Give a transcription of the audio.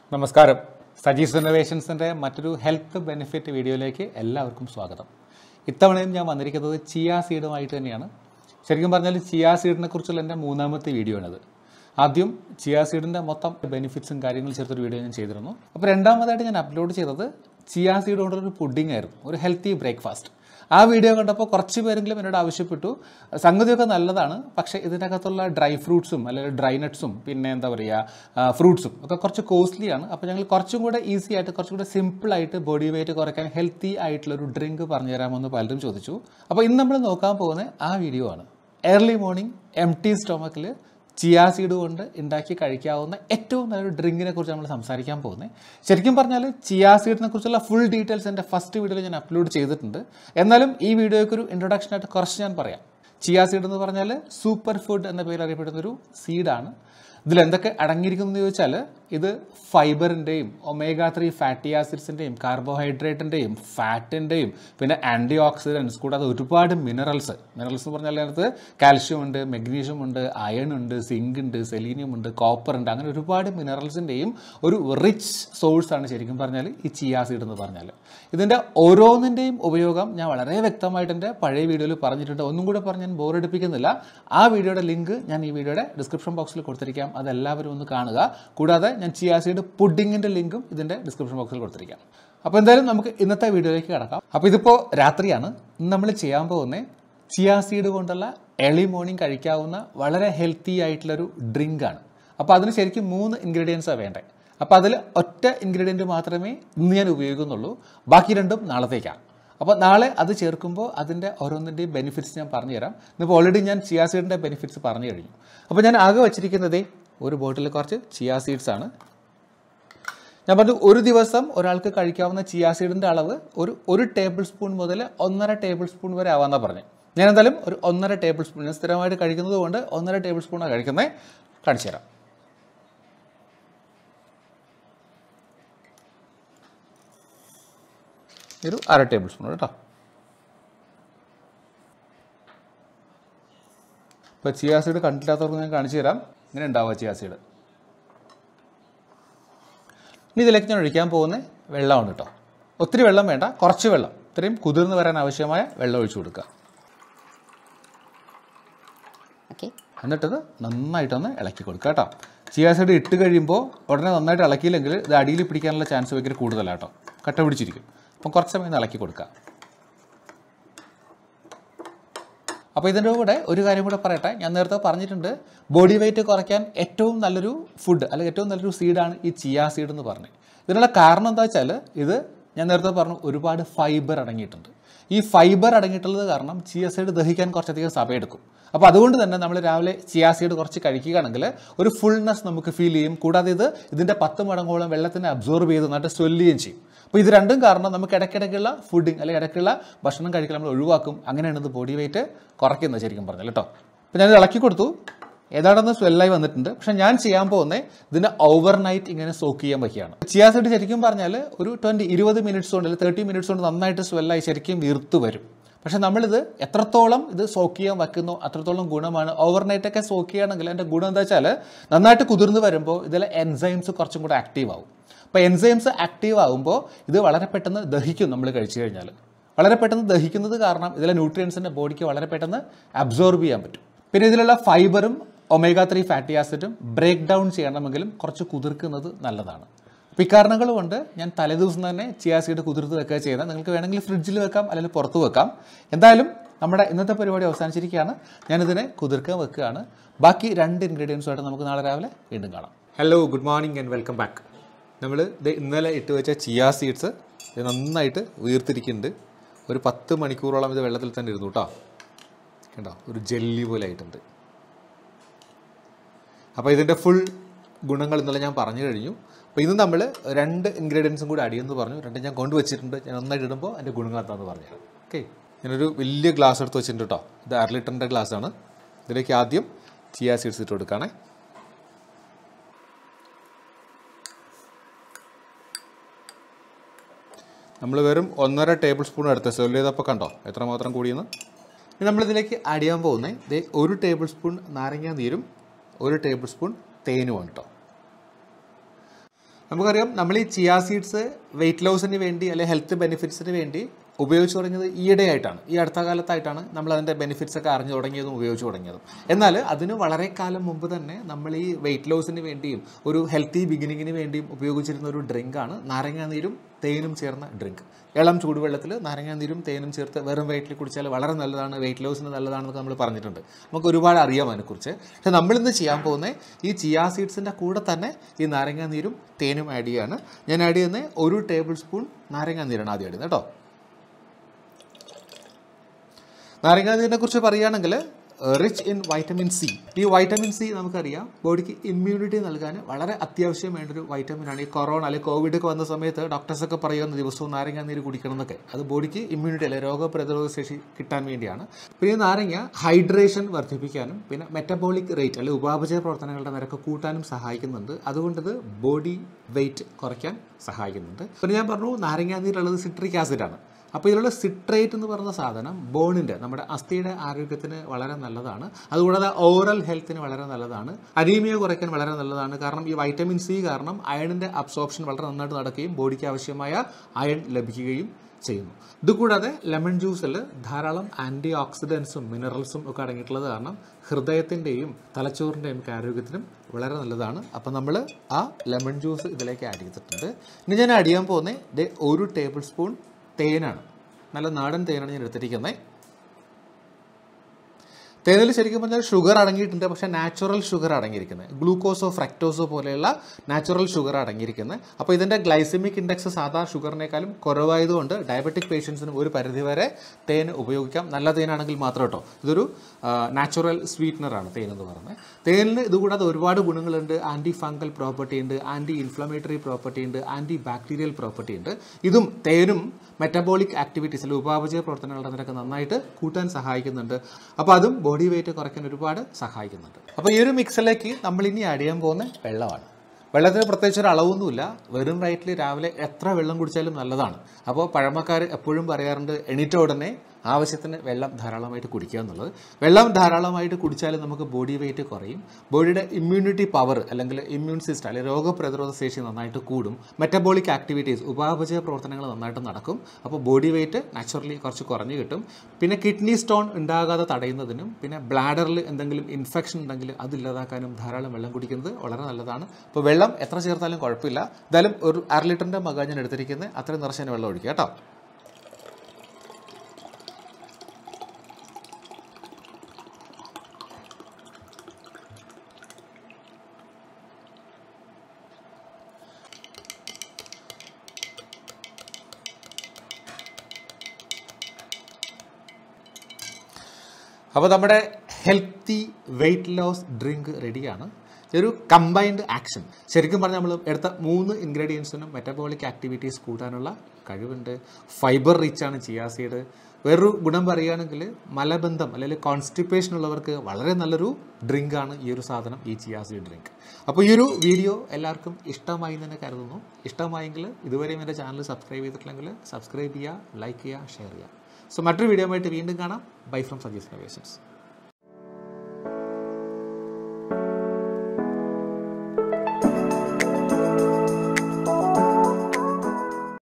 നമസ്കാരം. സജീസ് ഇന്നോവേഷൻസിൻ്റെ മറ്റൊരു health benefit വീഡിയോയിലേക്ക് എല്ലാവർക്കും സ്വാഗതം. ഇത്തവണയും ഞാൻ വന്നിരിക്കുന്നത് ചിയ സീഡുമായിട്ട് തന്നെയാണ്. ശരിക്കും പറഞ്ഞാൽ ചിയ സീഡിനെ കുറിച്ചുള്ള എൻ്റെ മൂന്നാമത്തെ വീഡിയോ ആണിത്. ആദ്യം ചിയ സീഡിൻ്റെ മൊത്തം ബെനിഫിറ്റ്സും കാര്യങ്ങളും ചേർത്തൊരു വീഡിയോ ഞാൻ ചെയ്തിരുന്നു. അപ്പോൾ രണ്ടാമതായിട്ട് ഞാൻ അപ്ലോഡ് ചെയ്തത് ചിയ സീഡ് കൊണ്ടൊരു പുഡിംഗ് ആയിരുന്നു, ഒരു ഹെൽത്തി ബ്രേക്ക്ഫാസ്റ്റ്. ആ വീഡിയോ കണ്ടപ്പോൾ കുറച്ച് പേരെങ്കിലും എന്നോട് ആവശ്യപ്പെട്ടു, സംഗതിയൊക്കെ നല്ലതാണ്, പക്ഷേ ഇതിനകത്തുള്ള ഡ്രൈ ഫ്രൂട്ട്സും അല്ലെങ്കിൽ ഡ്രൈ നട്ട്സും പിന്നെ എന്താ പറയുക ഫ്രൂട്ട്സും ഒക്കെ കുറച്ച് കോസ്റ്റ്ലിയാണ്. അപ്പോൾ ഞങ്ങൾ കുറച്ചും കൂടെ ഈസി ആയിട്ട് കുറച്ചും കൂടെ സിമ്പിളായിട്ട് ബോഡി വെയിറ്റ് കുറയ്ക്കാൻ ഹെൽത്തി ആയിട്ടുള്ളൊരു ഡ്രിങ്ക് പറഞ്ഞു തരാമെന്ന് പലരും ചോദിച്ചു. അപ്പോൾ ഇന്ന് നമ്മൾ നോക്കാൻ പോകുന്ന ആ വീഡിയോ ആണ്. ഏർലി മോർണിംഗ് എംപ്റ്റി സ്റ്റൊമക്കിൽ ചിയ സീഡ് കൊണ്ട് ഉണ്ടാക്കി കഴിക്കാവുന്ന ഏറ്റവും നല്ലൊരു ഡ്രിങ്കിനെ കുറിച്ച് നമ്മൾ സംസാരിക്കാൻ പോകുന്നത്. ശരിക്കും പറഞ്ഞാൽ ചിയ സീഡിനെ കുറിച്ചുള്ള ഫുൾ ഡീറ്റെയിൽസ് എൻ്റെ ഫസ്റ്റ് വീഡിയോയിൽ ഞാൻ അപ്ലോഡ് ചെയ്തിട്ടുണ്ട്. എന്നാലും ഈ വീഡിയോയ്ക്കൊരു ഇൻട്രൊഡക്ഷനായിട്ട് കുറച്ച് ഞാൻ പറയാം. ചിയ സീഡ് എന്ന് പറഞ്ഞാൽ സൂപ്പർ ഫുഡ് എന്ന പേരിൽ അറിയപ്പെടുന്നൊരു സീഡാണ്. ഇതിലെന്തൊക്കെ അടങ്ങിയിരിക്കുന്നതെന്ന് ചോദിച്ചാൽ ഇത് ഫൈബറിൻ്റെയും ഒമേഗ 3 ഫാറ്റി ആസിഡ്സിൻ്റെയും കാർബോഹൈഡ്രേറ്റിൻ്റെയും ഫാറ്റിൻ്റെയും പിന്നെ ആൻറ്റി ഓക്സിഡൻസ് കൂടാതെ ഒരുപാട് മിനറൽസ് എന്ന് പറഞ്ഞാൽ അതിനകത്ത് കാൽഷ്യം ഉണ്ട്, മെഗ്നീഷ്യം ഉണ്ട്, അയൺ ഉണ്ട്, സിങ്ക് ഉണ്ട്, സെലീനിയം ഉണ്ട്, കോപ്പർ ഉണ്ട്, അങ്ങനെ ഒരുപാട് മിനറൽസിൻ്റെയും ഒരു റിച്ച് സോഴ്സാണ് ശരിക്കും പറഞ്ഞാൽ ഈ ചിയ സീഡ് എന്ന് പറഞ്ഞാൽ. ഇതിൻ്റെ ഓരോന്നിൻ്റെയും ഉപയോഗം ഞാൻ വളരെ വ്യക്തമായിട്ട് എൻ്റെ പഴയ വീഡിയോയിൽ പറഞ്ഞിട്ടുണ്ട്. ഒന്നും കൂടെ പറഞ്ഞ് ഞാൻ ബോറടിപ്പിക്കുന്നില്ല. ആ വീഡിയോയുടെ ലിങ്ക് ഞാൻ ഈ വീഡിയോയുടെ ഡിസ്ക്രിപ്ഷൻ ബോക്സിൽ കൊടുത്തിരിക്കാം, അതെല്ലാവരും ഒന്ന് കാണുക. കൂടാതെ ഞാൻ ചിയ സീഡ് പുഡിങ്ങിൻ്റെ ലിങ്കും ഇതിൻ്റെ ഡിസ്ക്രിപ്ഷൻ ബോക്സിൽ കൊടുത്തിരിക്കാം. അപ്പോൾ എന്തായാലും നമുക്ക് ഇന്നത്തെ വീഡിയോയിലേക്ക് കിടക്കാം. അപ്പോൾ ഇതിപ്പോൾ രാത്രിയാണ്. ഇന്ന് നമ്മൾ ചെയ്യാൻ പോകുന്നത് ചിയ സീഡ് കൊണ്ടുള്ള ഏർലി മോർണിംഗ് കഴിക്കാവുന്ന വളരെ ഹെൽത്തി ആയിട്ടുള്ളൊരു ഡ്രിങ്കാണ്. അപ്പോൾ അതിന് ശരിക്കും 3 ഇൻഗ്രീഡിയൻസാണ് വേണ്ടത്. അപ്പോൾ അതിൽ ഒറ്റ ഇൻഗ്രീഡിയൻറ്റ് മാത്രമേ ഇന്ന് ഞാൻ ഉപയോഗിക്കുന്നുള്ളൂ, ബാക്കി രണ്ടും നാളത്തേക്കാണ്. അപ്പോൾ നാളെ അത് ചേർക്കുമ്പോൾ അതിൻ്റെ ഓരോന്നിൻ്റെയും ബെനിഫിറ്റ്സ് ഞാൻ പറഞ്ഞുതരാം. ഇപ്പോൾ ഓൾറെഡി ഞാൻ ചിയ സീഡിൻ്റെ ബെനിഫിറ്റ്സ് പറഞ്ഞു കഴിഞ്ഞു. അപ്പോൾ ഞാൻ ആകെ വച്ചിരിക്കുന്നത് ഒരു ബോട്ടിൽ കുറച്ച് ചിയ സീഡ്സ് ആണ്. ഞാൻ പറഞ്ഞു ഒരു ദിവസം ഒരാൾക്ക് കഴിക്കാവുന്ന ചിയ സീഡിൻ്റെ അളവ് ഒരു ടേബിൾ സ്പൂൺ മുതൽ 1.5 ടേബിൾ സ്പൂൺ വരെ ആവാമെന്നാണ് പറഞ്ഞത്. ഞാൻ എന്തായാലും ഒരു 1.5 ടേബിൾ സ്പൂൺ, ഞാൻ സ്ഥിരമായിട്ട് കഴിക്കുന്നത് കൊണ്ട് 1.5 ടേബിൾ സ്പൂണാണ് കഴിക്കുന്നത്. കാണിച്ചു തരാം. ഒരു 1/2 ടേബിൾ സ്പൂൺ കേട്ടോ. ഇപ്പോൾ ചിയ സീഡ് കണ്ടില്ലാത്തവർക്ക് ഞാൻ കാണിച്ചു തരാം ഇങ്ങനെ ഉണ്ടാവുക ചിയ സീഡ്. ഇനി ഇതിലേക്ക് ഞാൻ ഒഴിക്കാൻ പോകുന്ന വെള്ളമാണ് കേട്ടോ. ഒത്തിരി വെള്ളം വേണ്ട, കുറച്ച് വെള്ളം, ഇത്രയും കുതിർന്ന് വരാൻ ആവശ്യമായ വെള്ളം ഒഴിച്ചു കൊടുക്കുക. എന്നിട്ടത് നന്നായിട്ടൊന്ന് ഇളക്കി കൊടുക്കുക കേട്ടോ. ചിയ സീഡ് ഇട്ട് കഴിയുമ്പോൾ ഉടനെ നന്നായിട്ട് ഇളക്കിയില്ലെങ്കിൽ ഇത് അടിയിൽ പിടിക്കാനുള്ള ചാൻസ് ഭയങ്കര കൂടുതലാണ് കേട്ടോ, കട്ട പിടിച്ചിരിക്കും. അപ്പം കുറച്ച് സമയം ഇളക്കി കൊടുക്കുക. അപ്പോൾ ഇതിൻ്റെ കൂടെ ഒരു കാര്യം കൂടെ പറയട്ടെ. ഞാൻ നേരത്തെ പറഞ്ഞിട്ടുണ്ട് ബോഡി വെയിറ്റ് കുറയ്ക്കാൻ ഏറ്റവും നല്ലൊരു ഫുഡ് അല്ലെങ്കിൽ ഏറ്റവും നല്ലൊരു സീഡാണ് ഈ ചിയ സീഡ് എന്ന് പറഞ്ഞത്. ഇതിനുള്ള കാരണം എന്താ വെച്ചാൽ ഇത് ഞാൻ നേരത്തെ പറഞ്ഞു ഒരുപാട് ഫൈബർ അടങ്ങിയിട്ടുണ്ട്. ഈ ഫൈബർ അടങ്ങിയിട്ടുള്ളത് കാരണം ചിയ സീഡ് ദഹിക്കാൻ കുറച്ചധികം സമയമെടുക്കും. അപ്പോൾ അതുകൊണ്ട് തന്നെ നമ്മൾ രാവിലെ ചിയ സീഡ് കുറച്ച് കഴിക്കുകയാണെങ്കിൽ ഒരു ഫുൾനെസ് നമുക്ക് ഫീൽ ചെയ്യും. കൂടാതെ ഇതിൻ്റെ 10 മടങ്ങോളം വെള്ളത്തിനെ അബ്സോർബ് ചെയ്ത് നന്നായിട്ട് സ്വെല്ലുകയും ചെയ്യും. അപ്പോൾ ഇത് രണ്ടും കാരണം നമുക്ക് ഇടയ്ക്കിടയ്ക്കുള്ള ഫുഡിങ് അല്ലെങ്കിൽ ഇടയ്ക്കുള്ള ഭക്ഷണം കഴിക്കാൻ നമ്മൾ ഒഴിവാക്കും. അങ്ങനെയാണ് ഇത് ബോഡി വെയിറ്റ് കുറയ്ക്കുന്നത് ശരിക്കും പറഞ്ഞാൽ കേട്ടോ. അപ്പോൾ ഞാനിത് ഇളക്കി കൊടുത്തു, ഏതാണെന്ന് സ്വെല്ലായി വന്നിട്ടുണ്ട്. പക്ഷേ ഞാൻ ചെയ്യാൻ പോകുന്നത് ഇതിനെ ഓവർനൈറ്റ് ഇങ്ങനെ സോക്ക് ചെയ്യാൻ വയ്ക്കുകയാണ്. ചിയ സീഡ് ശരിക്കും പറഞ്ഞാൽ ഒരു 20 മിനിറ്റ്സ് കൊണ്ട് അല്ലെങ്കിൽ 30 മിനിറ്റ്സ് കൊണ്ട് നന്നായിട്ട് സ്വെല്ലായി ശരിക്കും വീർത്ത് വരും. പക്ഷേ നമ്മളിത് എത്രത്തോളം ഇത് സോക്ക് ചെയ്യാൻ വയ്ക്കുന്നോ അത്രത്തോളം ഗുണമാണ്. ഓവർനൈറ്റൊക്കെ സോക്ക് ചെയ്യുകയാണെങ്കിൽ എൻ്റെ ഗുണം എന്താ വെച്ചാൽ നന്നായിട്ട് കുതിർന്ന് വരുമ്പോൾ ഇതിലെ എൻസൈംസ് കുറച്ചും കൂടെ ആക്റ്റീവ് ആവും. അപ്പോൾ എൻസൈംസ് ആക്റ്റീവ് ആകുമ്പോൾ ഇത് വളരെ പെട്ടെന്ന് ദഹിക്കും. നമ്മൾ കഴിച്ചു കഴിഞ്ഞാൽ വളരെ പെട്ടെന്ന് ദഹിക്കുന്നത് കാരണം ഇതിലെ ന്യൂട്രിയൻസിൻ്റെ ബോഡിക്ക് വളരെ പെട്ടെന്ന് അബ്സോർബ് ചെയ്യാൻ പറ്റും. പിന്നെ ഇതിലുള്ള ഫൈബറും ഒമേഗ 3 ഫാറ്റി ആസിഡും ബ്രേക്ക് ഡൗൺ ചെയ്യണമെങ്കിലും കുറച്ച് കുതിർക്കുന്നത് നല്ലതാണ്. അപ്പോൾ ഇക്കാരണങ്ങൾ കൊണ്ട് ഞാൻ തലേദിവസം തന്നെ ചിയ സീഡ് കുതിർത്ത് വെക്കുക ചെയ്യുന്നത്. നിങ്ങൾക്ക് വേണമെങ്കിൽ ഫ്രിഡ്ജിൽ വെക്കാം അല്ലെങ്കിൽ പുറത്ത് വെക്കാം. എന്തായാലും നമ്മുടെ ഇന്നത്തെ പരിപാടി അവസാനിച്ചിരിക്കുകയാണ്. ഞാനിതിനെ കുതിർക്കാൻ വെക്കുകയാണ്. ബാക്കി 2 ഇൻഗ്രീഡിയൻസുമായിട്ട് നമുക്ക് നാളെ രാവിലെ വീണ്ടും കാണാം. Hello, good morning and welcome back. നമ്മൾ ഇന്നലെ ഇട്ട് വെച്ച ചിയ സീഡ്സ് ഇത് നന്നായിട്ട് വീർത്തിരിക്കുന്നുണ്ട്. ഒരു 10 മണിക്കൂറോളം ഇത് വെള്ളത്തിൽ തന്നെ ഇരുന്നു കേട്ടോ. കണ്ടോ, ഒരു ജെല്ലി പോലെ ആയിട്ടുണ്ട്. അപ്പോൾ ഇതിൻ്റെ ഫുൾ ഗുണങ്ങൾ ഇന്നലെ ഞാൻ പറഞ്ഞു കഴിഞ്ഞു. അപ്പോൾ ഇന്ന് നമ്മൾ 2 ഇൻഗ്രീഡിയൻസും കൂടി ആഡ് ചെയ്യുമെന്ന് പറഞ്ഞു. 2 ഞാൻ കൊണ്ടുവച്ചിട്ടുണ്ട്. ഞാൻ ഒന്നായിട്ട് ഇടുമ്പോൾ അതിൻ്റെ ഗുണങ്ങൾ എന്താണെന്ന് പറഞ്ഞുതരാം. ഓക്കെ, ഞാനൊരു വലിയ ഗ്ലാസ് എടുത്ത് വെച്ചിട്ടുണ്ട് കേട്ടോ. ഇത് 1/2 ലിറ്ററിൻ്റെ ഗ്ലാസ്സാണ്. ഇതിലേക്ക് ആദ്യം ചിയ സീഡ്സ് ഇട്ട് കൊടുക്കുകയാണേ. നമ്മൾ വെറും 1.5 ടേബിൾ സ്പൂൺ എടുത്ത് സെർവ് ചെയ്തപ്പോൾ കണ്ടോ എത്രമാത്രം കൂടിയെന്ന്. ഇനി നമ്മളിതിലേക്ക് ആഡ് ചെയ്യാൻ പോകുന്നത് 1 ടേബിൾ സ്പൂൺ നാരങ്ങ നീരും 1 ടേബിൾ സ്പൂൺ തേനുമാണ് കേട്ടോ. നമുക്കറിയാം നമ്മൾ ഈ ചിയാ സീഡ്സ് വെയിറ്റ് ലോസിന് വേണ്ടി അല്ലെങ്കിൽ ഹെൽത്ത് ബെനിഫിറ്റ്സിന് വേണ്ടി ഉപയോഗിച്ച് തുടങ്ങിയത് ഈയിടെയായിട്ടാണ്, ഈ അടുത്ത കാലത്തായിട്ടാണ് നമ്മൾ അതിൻ്റെ ബെനിഫിറ്റ്സ് ഒക്കെ അറിഞ്ഞു തുടങ്ങിയതും ഉപയോഗിച്ച് തുടങ്ങിയതും. എന്നാൽ അതിന് വളരെ കാലം മുമ്പ് തന്നെ നമ്മൾ ഈ വെയിറ്റ് ലോസിന് വേണ്ടിയും ഒരു ഹെൽത്തി ബിഗിനിങ്ങിന് വേണ്ടിയും ഉപയോഗിച്ചിരുന്ന ഒരു ഡ്രിങ്കാണ് നാരങ്ങാനീരും തേനും ചേർന്ന ഡ്രിങ്ക്. ഇളം ചൂടുവെള്ളത്തിൽ നാരങ്ങാനീരും തേനും ചേർത്ത് വെറും വയറ്റിൽ കുടിച്ചാൽ വളരെ നല്ലതാണ്, വെയിറ്റ് ലോസിന് നല്ലതാണെന്നൊക്കെ നമ്മൾ പറഞ്ഞിട്ടുണ്ട്. നമുക്ക് ഒരുപാട് അറിയാം അതിനെക്കുറിച്ച്. പക്ഷേ നമ്മളിന്ന് ചെയ്യാൻ പോകുന്നത് ഈ ചിയാ സീഡ്സിൻ്റെ കൂടെ തന്നെ ഈ നാരങ്ങാനീരും തേനും ആഡ് ചെയ്യുകയാണ്. ഞാൻ ആഡ് ചെയ്യുന്നത് 1 ടേബിൾ സ്പൂൺ നാരങ്ങാനീരാണ് ആദ്യം ആഡ് ചെയ്യുന്നത് കേട്ടോ. നാരങ്ങാനീരിനെ കുറിച്ച് പറയുകയാണെങ്കിൽ റിച്ച് ഇൻ വൈറ്റമിൻ സി. ഈ വൈറ്റമിൻ സി നമുക്കറിയാം ബോഡിക്ക് ഇമ്മ്യൂണിറ്റി നൽകാൻ വളരെ അത്യാവശ്യം വേണ്ടൊരു വൈറ്റമിനാണ്. ഈ കൊറോണ അല്ലെങ്കിൽ കോവിഡ് ഒക്കെ വന്ന സമയത്ത് ഡോക്ടേഴ്സൊക്കെ പറയുന്ന ദിവസവും നാരങ്ങാനീര് കുടിക്കണം എന്നൊക്കെ. അത് ബോഡിക്ക് ഇമ്മ്യൂണിറ്റി അല്ലെ രോഗപ്രതിരോധ ശേഷി കിട്ടാൻ വേണ്ടിയാണ്. പിന്നെ നാരങ്ങ ഹൈഡ്രേഷൻ വർദ്ധിപ്പിക്കാനും പിന്നെ മെറ്റബോളിക് റേറ്റ് അല്ലെങ്കിൽ ഉപാപചയ പ്രവർത്തനങ്ങളുടെ നിരക്ക് കൂട്ടാനും സഹായിക്കുന്നുണ്ട്. അതുകൊണ്ടിത് ബോഡി വെയിറ്റ് കുറയ്ക്കാൻ സഹായിക്കുന്നുണ്ട്. പിന്നെ ഞാൻ പറഞ്ഞു നാരങ്ങാനീരുള്ളത് സിട്രിക് ആസിഡാണ്. അപ്പോൾ ഇതിലുള്ള സിട്രേറ്റ് എന്ന് പറയുന്ന സാധനം ബോണിൻ്റെ നമ്മുടെ അസ്ഥിയുടെ ആരോഗ്യത്തിന് വളരെ നല്ലതാണ്. അതുകൂടാതെ ഓറൽ ഹെൽത്തിന് വളരെ നല്ലതാണ്. അനീമിയ കുറയ്ക്കാൻ വളരെ നല്ലതാണ്. കാരണം ഈ വൈറ്റമിൻ സി കാരണം അയണിൻ്റെ അബ്സോർപ്ഷൻ വളരെ നന്നായിട്ട് നടക്കുകയും ബോഡിക്ക് ആവശ്യമായ അയൺ ലഭിക്കുകയും ചെയ്യുന്നു. ഇതുകൂടാതെ ലെമൺ ജ്യൂസിൽ ധാരാളം ആൻറ്റി ഓക്സിഡൻസും മിനറൽസും ഒക്കെ അടങ്ങിയിട്ടുള്ളത് കാരണം ഹൃദയത്തിൻ്റെയും തലച്ചോറിൻ്റെയും ആരോഗ്യത്തിനും വളരെ നല്ലതാണ്. അപ്പം നമ്മൾ ആ ലെമൺ ജ്യൂസ് ഇതിലേക്ക് ആഡ് ചെയ്തിട്ടുണ്ട്. ഇനി ഞാൻ ആഡ് ചെയ്യാൻ പോകുന്നത് 1 ടേബിൾ സ്പൂൺ തേനാണ്. നല്ല നാടൻ തേനാണ് ഞാൻ എടുത്തിരിക്കുന്നത്. തേനിൽ ശരിക്കും പറഞ്ഞാൽ ഷുഗർ അടങ്ങിയിട്ടുണ്ട്, പക്ഷേ നാച്ചുറൽ ഷുഗർ അടങ്ങിയിരിക്കുന്നത്, ഗ്ലൂക്കോസോ ഫ്രക്ടോസോ പോലെയുള്ള നാച്ചുറൽ ഷുഗർ അടങ്ങിയിരിക്കുന്നത്. അപ്പോൾ ഇതിൻ്റെ ഗ്ലൈസമിക് ഇൻഡെക്സ് സാധാ ഷുഗറിനേക്കാളും കുറവായതുകൊണ്ട് ഡയബറ്റിക് പേഷ്യൻസിനും ഒരു പരിധിവരെ തേൻ ഉപയോഗിക്കാം. നല്ല തേനാണെങ്കിൽ മാത്രം കേട്ടോ. ഇതൊരു നാച്ചുറൽ സ്വീറ്റ്നറാണ് തേൻ എന്ന് പറയുന്നത്. തേനിന് ഇതുകൂടാതെ ഒരുപാട് ഗുണങ്ങളുണ്ട്. ആൻറ്റി ഫംഗൽ പ്രോപ്പർട്ടി ഉണ്ട്, ആൻറ്റി ഇൻഫ്ലമേറ്ററി പ്രോപ്പർട്ടി ഉണ്ട്, ആൻറ്റി ബാക്ടീരിയൽ പ്രോപ്പർട്ടി ഉണ്ട്. ഇതും തേനും മെറ്റബോളിക് ആക്ടിവിറ്റീസിൽ ഉപാപചയ പ്രവർത്തനങ്ങളുടെ നിരക്ക് നന്നായിട്ട് കൂട്ടാൻ സഹായിക്കുന്നുണ്ട്. അപ്പോൾ അതും ബോഡി വെയിറ്റ് കുറയ്ക്കാൻ ഒരുപാട് സഹായിക്കുന്നുണ്ട്. അപ്പോൾ ഈ ഒരു മിക്സിലേക്ക് നമ്മൾ ഇനി ആഡ് ചെയ്യാൻ പോകുന്ന വെള്ളമാണ്. വെള്ളത്തിന് പ്രത്യേകിച്ച് ഒരു അളവൊന്നുമില്ല. വെറും വയറ്റിൽ രാവിലെ എത്ര വെള്ളം കുടിച്ചാലും നല്ലതാണ്. അപ്പോൾ പഴമക്കാർ എപ്പോഴും പറയാറുണ്ട് എണീറ്റ ഉടനെ ആവശ്യത്തിന് വെള്ളം ധാരാളമായിട്ട് കുടിക്കുക എന്നുള്ളത്. വെള്ളം ധാരാളമായിട്ട് കുടിച്ചാൽ നമുക്ക് ബോഡി വെയിറ്റ് കുറയും. ബോഡിയുടെ ഇമ്മ്യൂണിറ്റി പവർ അല്ലെങ്കിൽ ഇമ്മ്യൂൺ സിസ്റ്റം അല്ലെങ്കിൽ രോഗപ്രതിരോധ ശേഷി നന്നായിട്ട് കൂടും. മെറ്റബോളിക് ആക്ടിവിറ്റീസ് ഉപാപചയ പ്രവർത്തനങ്ങൾ നന്നായിട്ട് നടക്കും. അപ്പോൾ ബോഡി വെയിറ്റ് നാച്ചുറലി കുറച്ച് കുറഞ്ഞു കിട്ടും. പിന്നെ കിഡ്നി സ്റ്റോൺ ഉണ്ടാകാതെ തടയുന്നതിനും പിന്നെ ബ്ലാഡറിൽ എന്തെങ്കിലും ഇൻഫെക്ഷൻ ഉണ്ടെങ്കിൽ അതില്ലാതാക്കാനും ധാരാളം വെള്ളം കുടിക്കുന്നത് വളരെ നല്ലതാണ്. അപ്പോൾ വെള്ളം എത്ര ചേർത്താലും കുഴപ്പമില്ല. എന്തായാലും ഒരു 1/2 ലിറ്ററിൻ്റെ മക ഞാൻ എടുത്തിരിക്കുന്നത്, അത്രയും നിറച്ച് വെള്ളം ഒഴിക്കുക കേട്ടോ. അപ്പോൾ നമ്മുടെ ഹെൽത്തി വെയിറ്റ് ലോസ് ഡ്രിങ്ക് റെഡിയാണ്. ഇതൊരു കമ്പൈൻഡ് ആക്ഷൻ. ശരിക്കും പറഞ്ഞാൽ നമ്മൾ എടുത്ത 3 ഇൻഗ്രീഡിയൻസിനും മെറ്റബോളിക് ആക്ടിവിറ്റീസ് കൂട്ടാനുള്ള കഴിവുണ്ട്. ഫൈബർ റിച്ചാണ് ചിയാ സീഡ്. വേറൊരു ഗുണം പറയുകയാണെങ്കിൽ മലബന്ധം അല്ലെങ്കിൽ കോൺസ്റ്റിപ്പേഷൻ ഉള്ളവർക്ക് വളരെ നല്ലൊരു ഡ്രിങ്കാണ് ഈ ഒരു സാധനം, ഈ ചിയാ സീഡ് ഡ്രിങ്ക്. അപ്പോൾ ഈ ഒരു വീഡിയോ എല്ലാവർക്കും ഇഷ്ടമായി എന്ന് തന്നെ കരുതുന്നു. ഇഷ്ടമായെങ്കിൽ ഇതുവരെയും എൻ്റെ ചാനൽ സബ്സ്ക്രൈബ് ചെയ്തിട്ടില്ലെങ്കിൽ സബ്സ്ക്രൈബ് ചെയ്യുക, ലൈക്ക് ചെയ്യുക, ഷെയർ ചെയ്യുക. സോ മറ്റൊരു വീഡിയോ ആയിട്ട് വീണ്ടും കാണാം. Bye from Saji's innovations.